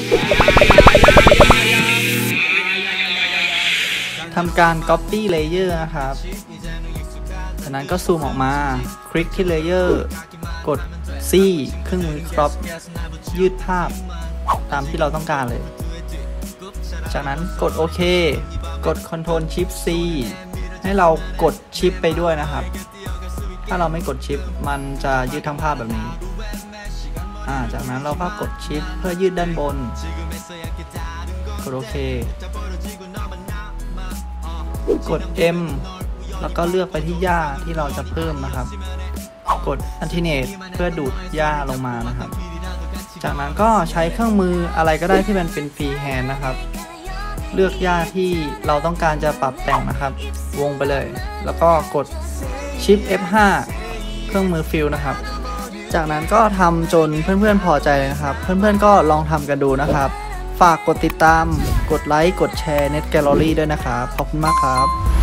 ทำการ Copy Layer นะครับจากนั้นก็ซูมออกมาคลิกที่ Layer กด C เครื่องมือ Crop ยืดภาพตามที่เราต้องการเลยจากนั้นกดโอเคกด Ctrl Shift C ให้เรากดชิปไปด้วยนะครับถ้าเราไม่กดชิปมันจะยืดทั้งภาพแบบนี้จากนั้นเราก็กดชิปเพื่อยืดด้านบนกดโอเคกด M แล้วก็เลือกไปที่หญ้าที่เราจะเพิ่มนะครับกด Alternate เพื่อดูดหญ้าลงมานะครับจากนั้นก็ใช้เครื่องมืออะไรก็ได้ที่มันเป็นฟรีแฮนด์นะครับเลือกหญ้าที่เราต้องการจะปรับแต่งนะครับวงไปเลยแล้วก็กด Shift F5 เครื่องมือฟิลนะครับจากนั้นก็ทำจนเพื่อนๆพอใจเลยนะครับเพื่อนๆก็ลองทำกันดูนะครับฝากกดติดตามกดไลค์กดแชร์ Net Gallery ด้วยนะครับขอบคุณมากครับ